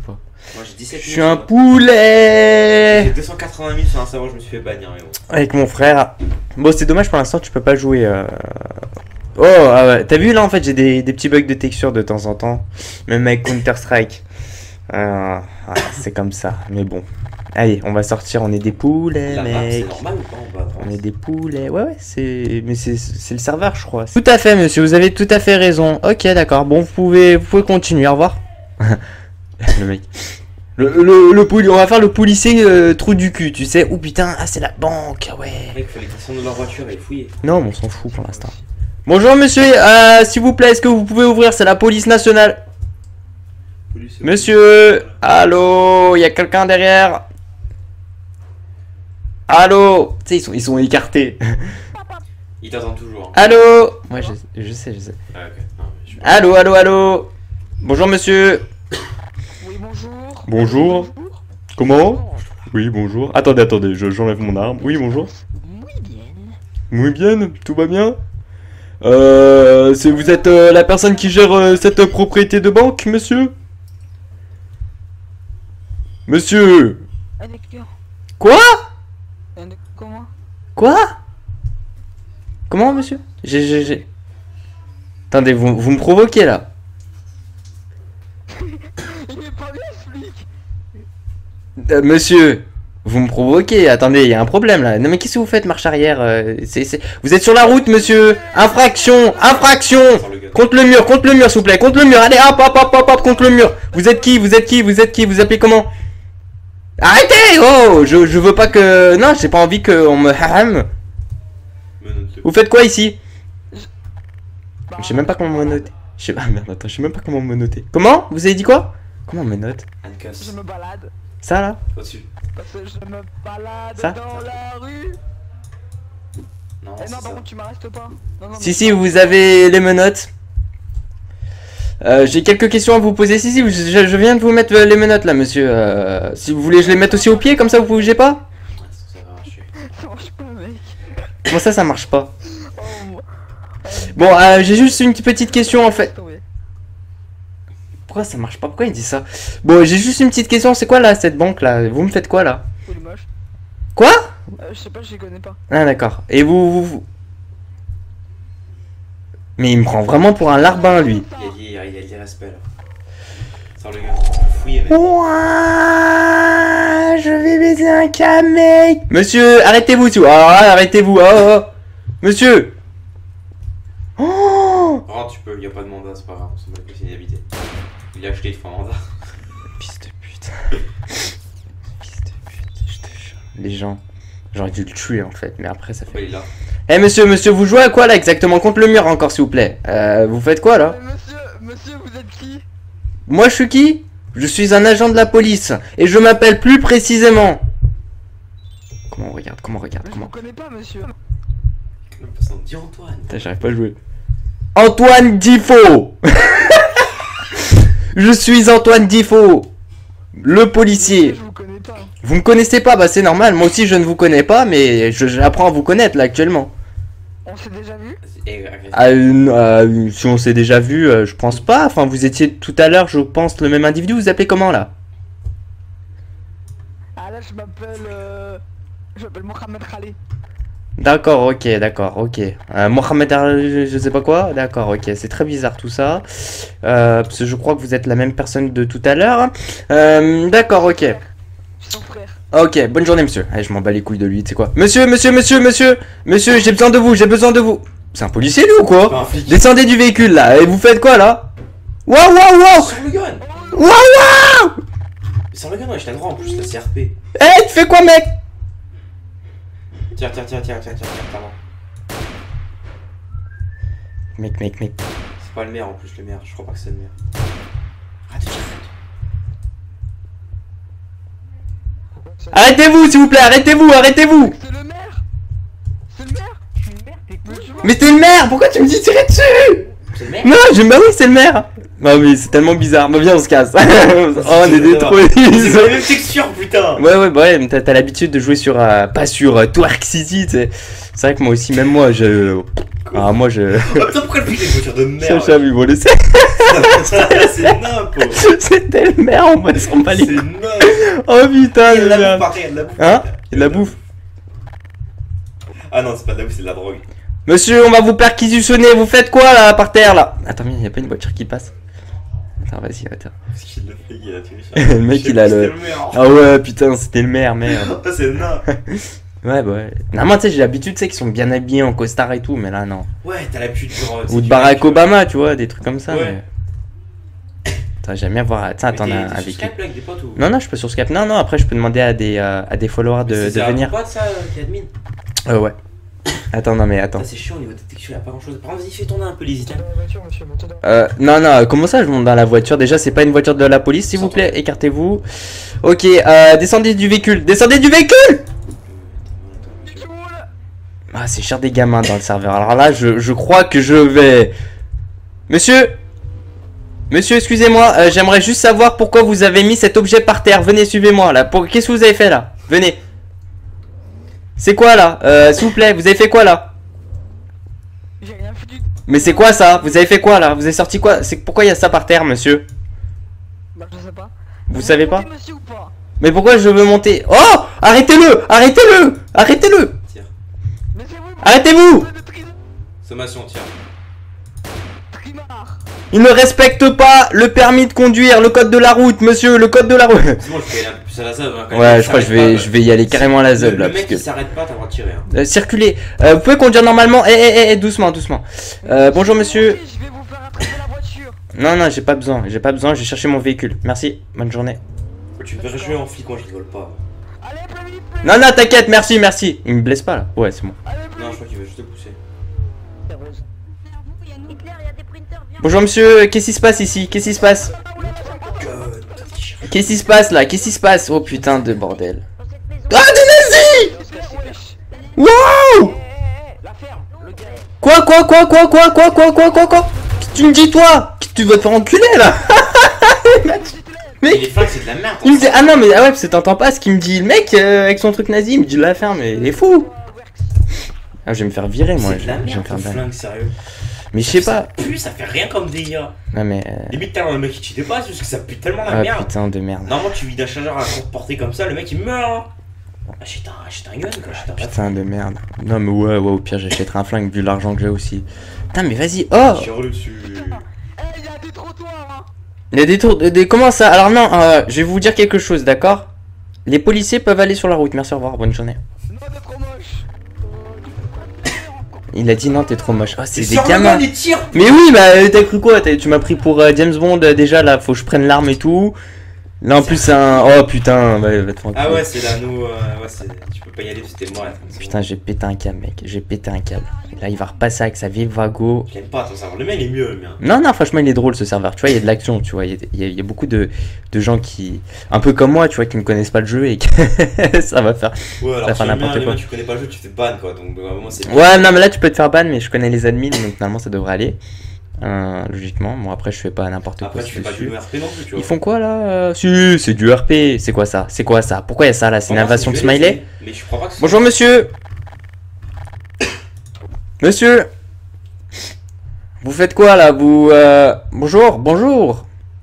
pas. Moi j'ai 17 000. Je suis un poulet. J'ai 280 000 sur un serveur, je me suis fait bannir. Mais bon. Avec mon frère. Bon, c'est dommage pour l'instant, tu peux pas jouer. Oh, ah ouais. T'as vu là en fait, j'ai des petits bugs de texture de temps en temps. Même avec Counter-Strike. C'est comme ça, mais bon. Allez, on va sortir, on est des poulets, La map, mec. c'est normal ou pas? On est des poulets. Ouais, c'est. Mais c'est le serveur, je crois. Tout à fait, monsieur, vous avez tout à fait raison. Ok, d'accord. Bon, vous pouvez continuer, au revoir. Le mec. On va faire le policier trou du cul, tu sais. Oh putain, ah, c'est la banque, ouais. Mec, fallait descendre de leur voiture et fouiller. Non, mais on s'en fout pour l'instant. Bonjour, monsieur, s'il vous plaît, est-ce que vous pouvez ouvrir? C'est la police nationale. Monsieur, allô, il y a quelqu'un derrière? Allô? Tu sais, ils sont écartés. Ils t'attendent toujours. Allô? Ouais, je sais. Ah, ok. Non, mais je... Allô? Bonjour, monsieur. Oui, bonjour. Bonjour. Comment? Oui, bonjour. Attendez, j'enlève mon arme. Oui, bonjour. Muy bien, tout va bien? Vous êtes la personne qui gère cette propriété de banque, monsieur? Monsieur? Quoi? Comment? Quoi? Comment, monsieur? Attendez, vous me provoquez, là. Il est pas bien, flic. Monsieur, vous me provoquez. Attendez, il y a un problème, là. Non, mais qu'est-ce que vous faites, marche arrière? Vous êtes sur la route, monsieur. Infraction. Contre le mur, s'il vous plaît. Contre le mur. Allez, hop, contre le mur. Vous êtes qui? Vous appelez comment? Arrêtez! Oh, je veux pas que... Non, j'ai pas envie qu'on me ham. Vous faites quoi ici? Je sais même pas comment me noter. Ah merde, attends, je sais même pas comment me noter. Comment? Vous avez dit quoi? Comment on me note? Je me balade. Ça là? Au-dessus. Parce que je me balade Ça dans la rue. Non, Eh non, par contre, tu m'arrestes pas. Non, Si, vous avez les menottes. J'ai quelques questions à vous poser. Si, je viens de vous mettre les menottes là, monsieur. Si vous voulez, je les mette aussi au pied, comme ça vous bougez pas? Ça va marcher. Ça marche pas, mec. Comment ça marche pas? Oh, Bon, j'ai juste une petite question en fait. Pourquoi ça marche pas? Pourquoi il dit ça? Bon, j'ai juste une petite question. C'est quoi là, cette banque là? Vous me faites quoi là? il est moche. Quoi? Je sais pas, je les connais pas. Ah d'accord. Et vous... Mais il me prend vraiment pour un larbin, lui. Il y a des respects là. Sors le gars. Fouillez, mec. Ouah, je vais baiser un cas, mec. Monsieur, arrêtez-vous, tout. Arrêtez-vous. Oh. Monsieur. Oh. Rentre, tu peux, y a pas de mandat, c'est pas grave, on s'en bat c'est inhabité. Il a acheté, il faut un mandat. Fils de pute. Fils de pute, je te jure. Les gens, j'aurais dû le tuer en fait, mais après ça fait... Il est là. Eh monsieur, vous jouez à quoi là exactement? Contre le mur encore s'il vous plaît. Vous faites quoi là? Monsieur, vous êtes qui? Moi je suis qui? Je suis un agent de la police. Et je m'appelle plus précisément... Comment on regarde? Je vous connais pas, monsieur. On dit Antoine. Putain, j'arrive pas à jouer. Antoine Difo. Je suis Antoine Difo, le policier. Je vous connais pas. Vous me connaissez pas? Bah c'est normal, moi aussi je ne vous connais pas, mais j'apprends à vous connaître là actuellement. On s'est déjà vu? Si on s'est déjà vu, je pense pas. Enfin, vous étiez tout à l'heure, je pense, le même individu. Vous appelez comment là? Ah là, je m'appelle Mohamed Khalid. D'accord, ok. Mohamed, je sais pas quoi. D'accord, ok. C'est très bizarre tout ça. Parce que je crois que vous êtes la même personne de tout à l'heure. D'accord, ok. Son frère. Ok, bonne journée, monsieur. Allez, je m'en bats les couilles de lui, tu sais quoi. Monsieur, j'ai besoin de vous. C'est un policier, lui, ou quoi? Descendez du véhicule, là. Et vous faites quoi, là? Waouh! Sur le gun! Waouh! Sur le gun, ouais, je t'ai droit en plus, la CRP. Eh, tu fais quoi, mec? Tiens, pardon. Mec. C'est pas le maire en plus, le maire. Je crois pas que c'est le maire. Arrêtez-vous, s'il vous plaît, arrêtez-vous! C'est le maire. Mais c'est le maire! Pourquoi tu me dis tirer dessus? C'est le maire? Non, bah oui, c'est le maire! Non, mais c'est tellement bizarre. Bah, viens, on se casse. Oh, on est des trolls. C'est la même texture, putain! Ouais, mais t'as l'habitude de jouer sur. Pas sur Twerk City, tu sais. C'est vrai que moi aussi, même moi, je. Ah, moi je. Oh putain, pourquoi le putain une voiture de Ça, merde? j'avais volé. C'est n'importe. C'était le maire, on va s'en bat les C'est couilles. n'importe. Oh putain, Il y a de de la bouffe merde. par terre, il y a de la bouffe. Hein? Il y a de la bouffe. Ah non, c'est pas de la bouffe, c'est de la drogue. Monsieur, on va vous perquisitionner. Vous faites quoi là par terre là? Attends, mais il y a pas une voiture qui passe. Attends, vas-y, attends. Parce qu'il l'a fait, il a tué. Le mec, il a le. Ah Ah ouais, putain, c'était le maire, merde. c'est énorme. Ouais, bah ouais. Normalement, tu sais, j'ai l'habitude, tu sais, qu'ils sont bien habillés en costard et tout, mais là, non. Ouais, t'as l'habitude genre. Ou de Barack Obama, tu vois, des trucs comme ça. Ouais. Mais... Attends, j'aime bien voir. Tiens, attends, un avec avec. Skype là avec des potes ou. Non, non, je suis pas sur Skype. Non, non, après, je peux demander à des followers de venir. C'est un pote ça qui est admin. Ouais. Attends, non, mais attends. C'est chiant au niveau détection, il y a pas grand chose. Par contre, vas-y, fais tourner un peu les Montez items. dans la voiture, monsieur, montez dans. Non, non, comment ça, je monte dans la voiture? Déjà, c'est pas une voiture de la police, s'il vous plaît, écartez-vous. Ok, descendez du véhicule. Descendez du véhicule! Ah, c'est cher des gamins dans le serveur. Alors là, je crois que je vais... Monsieur, excusez-moi, j'aimerais juste savoir pourquoi vous avez mis cet objet par terre. Venez, suivez-moi, là. Qu'est-ce que vous avez fait, là? Venez. C'est quoi, là? S'il vous plaît, vous avez fait quoi, là? J'ai rien foutu. Mais c'est quoi, ça? Vous avez fait quoi, là? Vous avez sorti quoi? Pourquoi il y a ça par terre, monsieur? Bah, je sais pas. Vous savez pas? Montez, monsieur, ou pas? Mais pourquoi je veux monter? Oh! Arrêtez-le! Arrêtez-le! Arrêtez-le! Tire. Mais c'est vous, Arrêtez-vous! Sommation, tire. Trimard. Il ne respecte pas le permis de conduire, le code de la route, monsieur, le code de la route. C'est bon, je vais aller un peu plus à la zone. Hein, Ouais, je crois que je vais y aller carrément à la zone, là. Le parce mec que... il s'arrête pas, t'as le droit de tirer. Hein. Circulez. Vous pouvez conduire normalement. Doucement, doucement. Bonjour, monsieur. Montez, je vais vous faire attraper la voiture. Non, non, j'ai pas besoin. J'ai pas besoin. J'ai cherché mon véhicule. Merci. Bonne journée. Tu me fais jouer en flic, moi je rigole pas. Allez, plus vite, plus vite. Non, non, t'inquiète. Merci, merci. Il me blesse pas, là. Ouais, c'est bon. Allez, plus Non, je vite. crois qu'il veut juste te pousser. Hitler, il y a des printers, viens. Bonjour, monsieur. Qu'est-ce qui se passe ici? Qu'est-ce qui se passe? Qu'est-ce qui se passe, là? Qu'est-ce qui se passe? Oh, putain de bordel. Dans cette maison. Ah, des nazis! Wesh. Wow! La ferme, le gars. Quoi? Qu'est-ce que tu me dis, toi? Tu vas te faire enculer, là? Mais les flingues, c'est de la merde. Il me dit, ah non, mais ah ouais, parce que t'entends pas ce qu'il me dit. Le mec, avec son truc nazi, il me dit la ferme, mais il est fou. Ah, je vais me faire virer, moi. C'est de la Je vais me merde, faire ton balle. flingue, sérieux. Mais je sais pas. Plus, ça fait rien comme des IA. Non, mais. Limite, t'as un mec qui cheatait pas, c'est juste que ça pue tellement la Ah, merde. putain de merde. Normalement, tu vides un chargeur à courte portée comme ça, le mec il meurt. Hein. Achète un gun, quoi. Achète un Putain de merde. Non, mais ouais, au pire, j'achèterai un flingue vu l'argent que j'ai aussi. Putain, mais vas-y. Oh! Tire le dessus. Eh, il y a des trottoirs, hein. Il y a des tours. Comment ça? Alors, non, je vais vous dire quelque chose, d'accord? Les policiers peuvent aller sur la route. Merci, au revoir, bonne journée. Non, t'es trop moche. Il a dit non, t'es trop moche. Oh, c'est des Sur le gamins. gun, il tire. Mais oui, bah t'as cru quoi? Tu m'as pris pour James Bond déjà là, faut que je prenne l'arme et tout. Là en plus c'est un... Oh putain, va te faire Ah enculer. ouais, c'est l'anneau. Ouais, tu peux pas y aller, c'était moi. Putain, j'ai pété un câble, mec. J'ai pété un câble. Là, il va repasser avec sa vieille Vago. Je l'aime pas ton serveur. Le mien il est mieux, le mien. Non, non, franchement, il est drôle ce serveur. Tu vois, il y a de l'action, tu vois. Il y a beaucoup de gens qui. Un peu comme moi, tu vois, qui ne connaissent pas le jeu et que ça va faire. Ouais, alors fait sur le n'importe mien, quoi. tu connais pas le jeu, tu fais ban quoi. Donc vraiment, c'est. Ouais, non, mais là, tu peux te faire ban, mais je connais les admins, donc normalement, ça devrait aller. Logiquement. Bon, après, je fais pas n'importe Après, quoi tu fais pas dessus. du RP non plus, tu vois. Ils font quoi là? Si, c'est du RP. C'est quoi ça? C'est quoi ça? Pourquoi il y a ça là? C'est une invasion de smiley? Mais je crois pas que c'est. Bonjour monsieur. Monsieur. Vous faites quoi là? Vous bonjour, bonjour.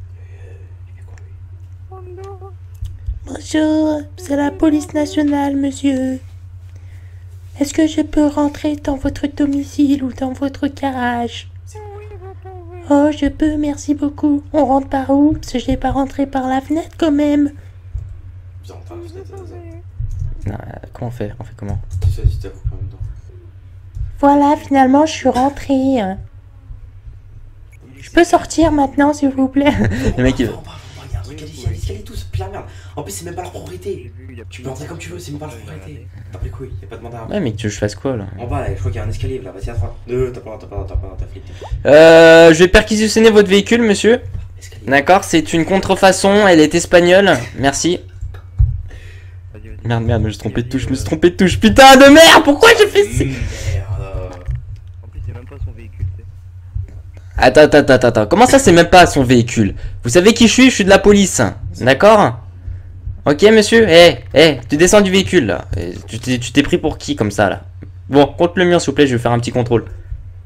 Bonjour, c'est la police nationale, monsieur. Est-ce que je peux rentrer dans votre domicile ou dans votre garage? Oh, je peux, merci beaucoup. On rentre par où? Parce que je n'ai pas rentré par la fenêtre quand même. Putain, enfin, Non, comment on fait? On fait comment? tu sais, si t'as coupé en même temps. Voilà, finalement, je suis rentrée. Je peux sortir maintenant, s'il vous plaît? Le mec, il... Il y a un truc à il y a l'escalier et tout, c'est pire merde. En plus, c'est même pas leur propriété. Tu peux entrer comme tu veux, c'est même pas leur propriété. T'as pris les couilles, y'a pas de mandat. Ouais, mais que tu veux que je fasse quoi, là? En bas, là, je crois qu'il y a un escalier là, vas-y à droite. T'as pas, t'as flic. Je vais perquisitionner votre véhicule, monsieur. Escalier. D'accord, c'est une contrefaçon, elle est espagnole. Merci. Merde, merde, je me suis trompé de touche, je me suis trompé de touche. Putain de merde, pourquoi j'ai fait ça? Merde. En plus, c'est même pas son véhicule, tu sais. Attends. Comment ça, c'est même pas son véhicule? Vous savez qui je suis? Je suis de la police. D'accord? Ok, monsieur? Tu descends du véhicule, là. Tu t'es pris pour qui, comme ça, là? Bon, compte le mur, s'il vous plaît, je vais faire un petit contrôle.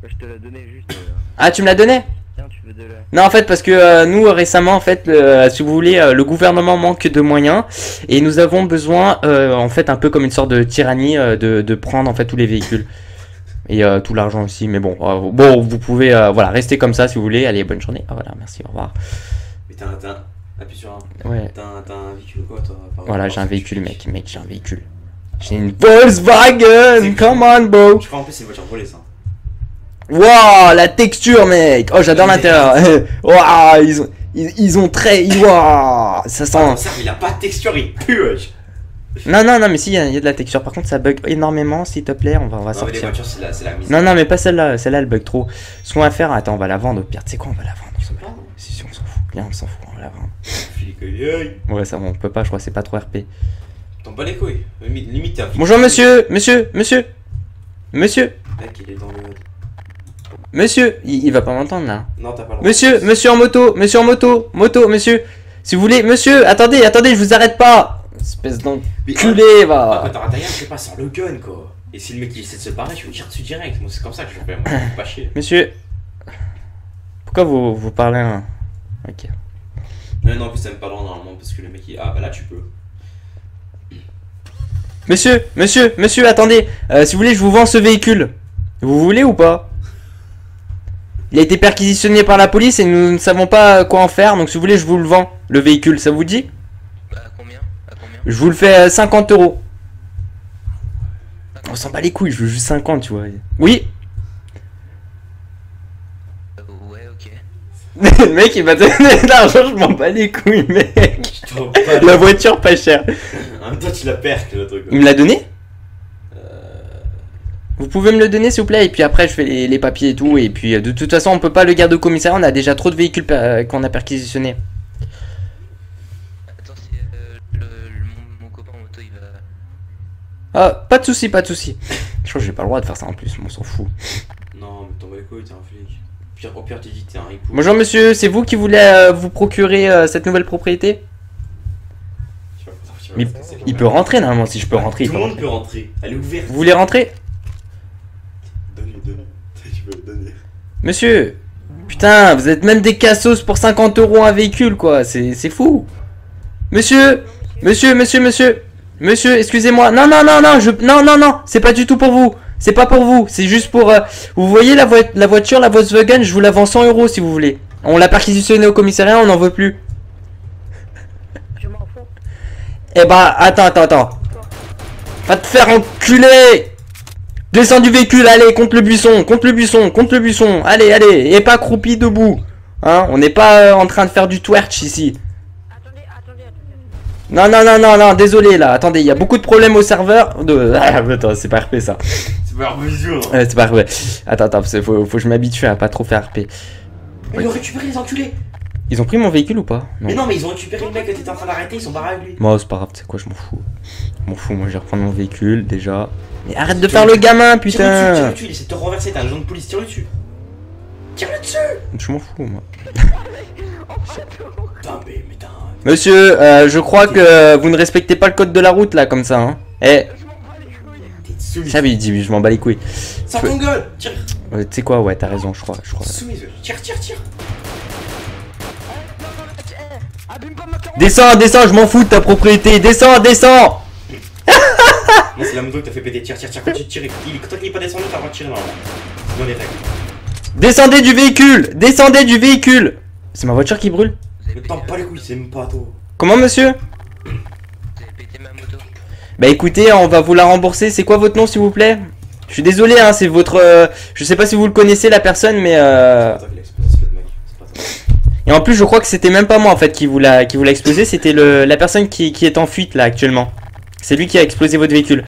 Moi, je te l'ai donné juste. Ah, tu me l'as donné? Tiens, tu veux de la. Non, en fait, parce que nous, récemment, en fait, si vous voulez, le gouvernement manque de moyens et nous avons besoin, en fait, un peu comme une sorte de tyrannie, de prendre en fait tous les véhicules et tout l'argent aussi. Mais bon, bon, vous pouvez, voilà, rester comme ça si vous voulez. Allez, bonne journée. Ah, voilà, merci, au revoir. Mais appuie sur un. Ouais. T'as un véhicule quoi toi? Voilà, j'ai un véhicule, mec, j'ai un véhicule. J'ai une Volkswagen, come on, bro. Je crois en plus c'est une voiture volée ça. Waouh, la texture, mec. Oh, j'adore l'intérieur. Waouh, ils ont très, waouh, ça sent. Ah, ça, il a pas de texture, il pue, wesh. Non, non, non, mais si, il y a de la texture. Par contre, ça bug énormément, s'il te plaît. On va Non, mais les sortir. voitures, c'est la mise. Non, non, mais pas celle-là. Celle-là, elle bug trop. Ce qu'on va faire, attends, on va la vendre au pire. Tu sais quoi, on va la vendre. Si, on s'en fout. Bien, on s'en fout, on va la vendre. Ouais, ça va, on peut pas, je crois, c'est pas trop RP. T'en bats les couilles. Limite, t'es un. Bonjour, monsieur. Monsieur. Monsieur. Mec, il est dans le. Monsieur. Il va pas m'entendre là. Non, t'as pas le droit. Monsieur en moto. Monsieur. Si vous voulez, monsieur, attendez, je vous arrête pas. Espèce d'enculé, va. Quand t'auras ta gueule, je sais pas, sans le gun quoi. Et si le mec il essaie de se barrer, je lui tire dessus direct. Moi, c'est comme ça que je fais. Moi, je suis pas chier. Monsieur. Pourquoi vous parlez hein? Ok. Non, en plus, ça me pas le droit normalement parce que le mec il. Ah, bah là, tu peux. Monsieur, attendez. Si vous voulez, je vous vends ce véhicule. Vous voulez ou pas? Il a été perquisitionné par la police et nous ne savons pas quoi en faire. Donc si vous voulez, je vous le vends, le véhicule. Ça vous dit? Bah, à combien? Je vous le fais 50 €. On s'en bat les couilles, je veux juste 50, tu vois. Oui. Ouais, ok. Le mec, il m'a donné de l'argent, je m'en bats les couilles, mec. La voiture pas chère. En même temps, tu la perds, le truc. Il me l'a donné? Vous pouvez me le donner s'il vous plaît et puis après je fais les papiers et tout et puis de toute façon on peut pas le garder au commissariat, on a déjà trop de véhicules qu'on a perquisitionnés. Attends, si mon copain en moto il va. Ah, pas de soucis. Je crois que j'ai pas le droit de faire ça en plus, on s'en fout. Non, mais t'en bats les couilles, t'es un flic. Au pire, t'es dit, t'es un hippo. Bonjour monsieur, c'est vous qui voulez vous procurer cette nouvelle propriété? Mais il peut rentrer normalement, si je peux rentrer. Tout le monde peut rentrer, elle est ouverte. Vous voulez rentrer? Donne-lui. Tu peux le donner. Monsieur, putain, vous êtes même des cassos pour 50 € un véhicule quoi, c'est fou. Monsieur, excusez-moi. Non, c'est pas du tout pour vous. C'est pas pour vous, c'est juste pour... vous voyez la voiture, la Volkswagen, je vous la vends 100 € si vous voulez. On l'a perquisitionnée au commissariat, on n'en veut plus. Je m'en fous. Eh bah, attends. Va te faire enculer. Descends du véhicule, allez, contre le buisson. Allez, et pas accroupi debout. Hein, on n'est pas en train de faire du twerch ici. Attendez. Non, désolé là, attendez, il y a beaucoup de problèmes au serveur. Attends, c'est pas RP ça. C'est pas RP du tout. C'est pas RP. Attends, faut que je m'habitue à pas trop faire RP. Mais ils ont récupéré les enculés. Ils ont pris mon véhicule ou pas? Mais non, mais ils ont récupéré le mec que t'étais en train d'arrêter, ils sont barrés avec lui. Moi, c'est pas grave, tu sais quoi, je m'en fous. Moi je vais reprendre mon véhicule déjà. Mais arrête de faire le gamin, putain! Tire dessus, il essaie de te renverser, t'as un agent de police, tire dessus! Tire-le dessus! Je m'en fous, moi. Putain, mais t'as un... Monsieur, je crois que vous ne respectez pas le code de la route là, comme ça, hein. Eh, T'es soumis. ça, il dit, je m'en bats les couilles. Sors ton gueule! Tire! Tu sais quoi, ouais, t'as raison, je crois. Soumise, tire! Abîme pas ma carotte. Descends, je m'en fous de ta propriété, descends! Non, c'est la moto que t'as fait péter, tire, continue de tirer. Tant qu'il est pas descendu, t'as le droit de tirer normalement. Sinon, les règles. Descendez du véhicule! C'est ma voiture qui brûle? Ne tente pas les couilles, c'est même pas à toi. Comment, monsieur? Vous avez pété ma moto. Bah écoutez, on va vous la rembourser. C'est quoi votre nom, s'il vous plaît? Je suis désolé, hein, c'est votre... je sais pas si vous le connaissez, la personne, mais... C'est pas toi qui l'as explosé, c'est le mec. C'est pas ça. Et en plus, je crois que c'était même pas moi, en fait, qui vous l'a explosé. C'était la personne qui est en fuite, là, actuellement. C'est lui qui a explosé votre véhicule.